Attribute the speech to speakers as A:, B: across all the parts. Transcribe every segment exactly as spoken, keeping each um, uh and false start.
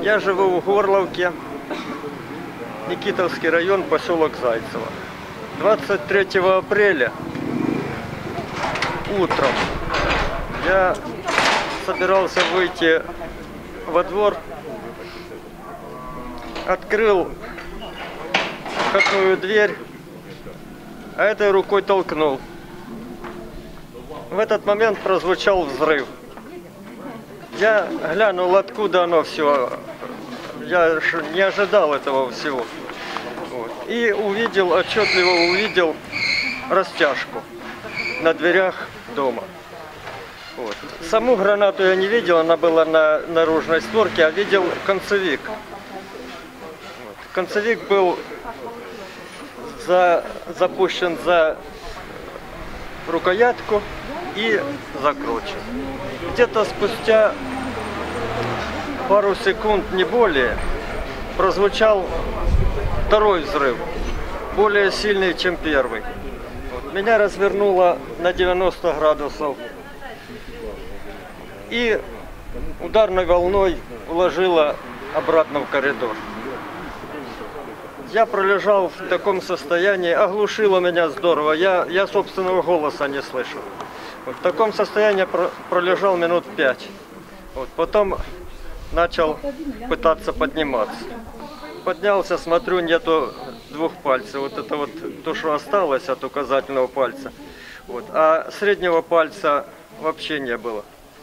A: Я живу в Горловке, Никитовский район, поселок Зайцево. двадцать третьего апреля утром я собирался выйти во двор, открыл входную дверь, а этой рукой толкнул. В этот момент прозвучал взрыв. Я глянул, откуда оно все. Я не ожидал этого всего. Вот. И увидел, отчетливо увидел растяжку на дверях дома. Вот. Саму гранату я не видел, она была на наружной створке, а видел концевик. Вот. Концевик был за, запущен за рукоятку и закручен. Где-то спустя пару секунд, не более, прозвучал второй взрыв, более сильный, чем первый. Вот. Меня развернуло на девяносто градусов и ударной волной уложило обратно в коридор. Я пролежал в таком состоянии, оглушило меня здорово, я, я собственного голоса не слышал. Вот в таком состоянии пролежал минут пять. Вот, потом начал пытаться подниматься. Поднялся, смотрю, нету двух пальцев. Вот это вот то, что осталось от указательного пальца. Вот. А среднего пальца вообще не было.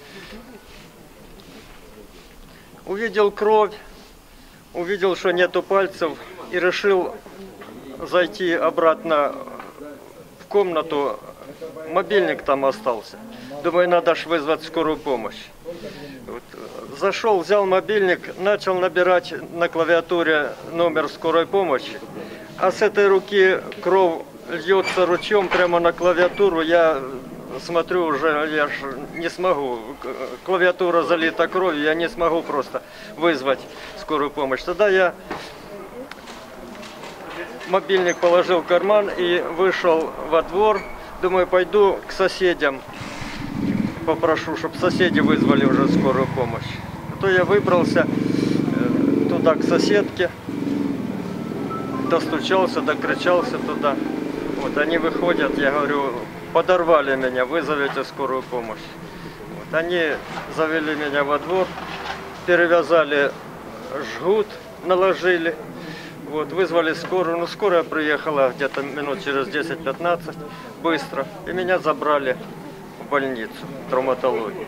A: Увидел кровь, увидел, что нету пальцев, и решил зайти обратно в комнату. Мобильник там остался. Думаю, надо ж вызвать скорую помощь. Вот. Зашел, взял мобильник, начал набирать на клавиатуре номер скорой помощи. А с этой руки кровь льется ручьем прямо на клавиатуру. Я смотрю, уже я ж не смогу. Клавиатура залита кровью, я не смогу просто вызвать скорую помощь. Тогда я мобильник положил в карман и вышел во двор. Думаю, пойду к соседям, попрошу, чтобы соседи вызвали уже скорую помощь. А то я выбрался туда к соседке, достучался, докричался туда. Вот они выходят, я говорю, подорвали меня, вызовите скорую помощь. Вот, они завели меня во двор, перевязали жгут, наложили. Вот, вызвали скорую, ну скорая приехала где-то минут через десять-пятнадцать, быстро, и меня забрали в больницу, травматологию.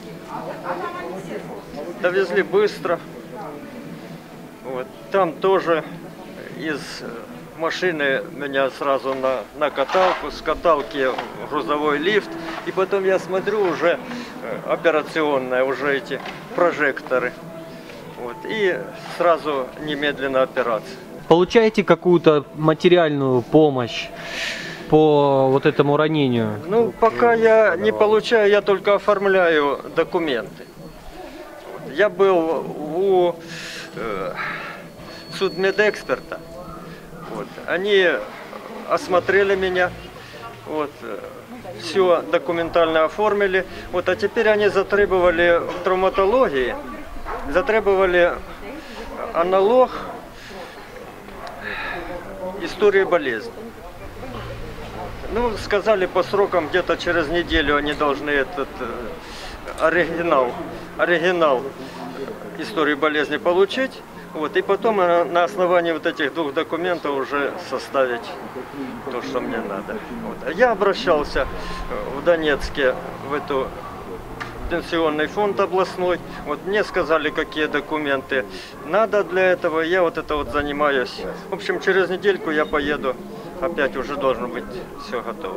A: Довезли быстро, вот, там тоже из машины меня сразу на, на каталку, с каталки в грузовой лифт, и потом я смотрю уже операционная, уже эти прожекторы, вот, и сразу немедленно операция.
B: Получаете какую-то материальную помощь по вот этому ранению?
A: Ну, пока я не получаю, я только оформляю документы. Я был у э, судмедэксперта. Вот. Они осмотрели меня, вот, все документально оформили. Вот, а теперь они затребовали в травматологии, затребовали аналог истории болезни. Ну, сказали, по срокам где-то через неделю они должны этот э, оригинал, оригинал истории болезни получить. Вот, и потом на, на основании вот этих двух документов уже составить то, что мне надо. Вот. Я обращался в Донецке в эту пенсионный фонд областной. Вот мне сказали, какие документы надо для этого. Я вот это вот занимаюсь. В общем, через недельку я поеду. Опять уже должно быть все готово.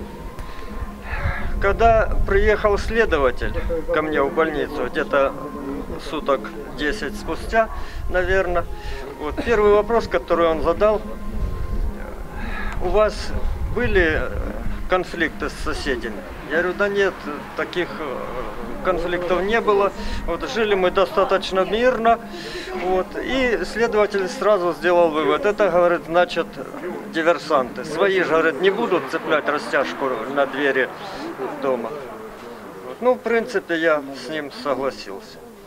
A: Когда приехал следователь ко мне в больницу, где-то суток десять спустя, наверное, вот первый вопрос, который он задал: у вас были конфликты с соседями? Я говорю, да нет, таких конфликтов не было. Вот, жили мы достаточно мирно. Вот, и следователь сразу сделал вывод. Это, говорит, значит, диверсанты. Свои же, говорит, не будут цеплять растяжку на двери дома. Вот, ну, в принципе, я с ним согласился.